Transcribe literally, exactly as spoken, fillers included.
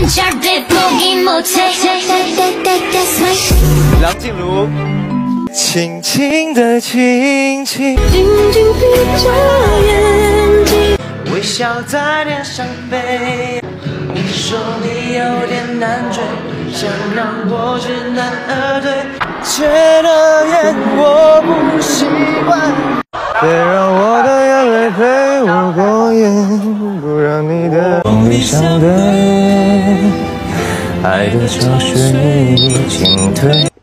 梁静茹，轻轻的亲亲， 静静闭着眼睛， 微笑在天上飞。你说你有点难追，想让我知难而退，却的眼我不习惯。别让我的眼泪陪我过夜，不让你的梦里想的爱的潮水已经退。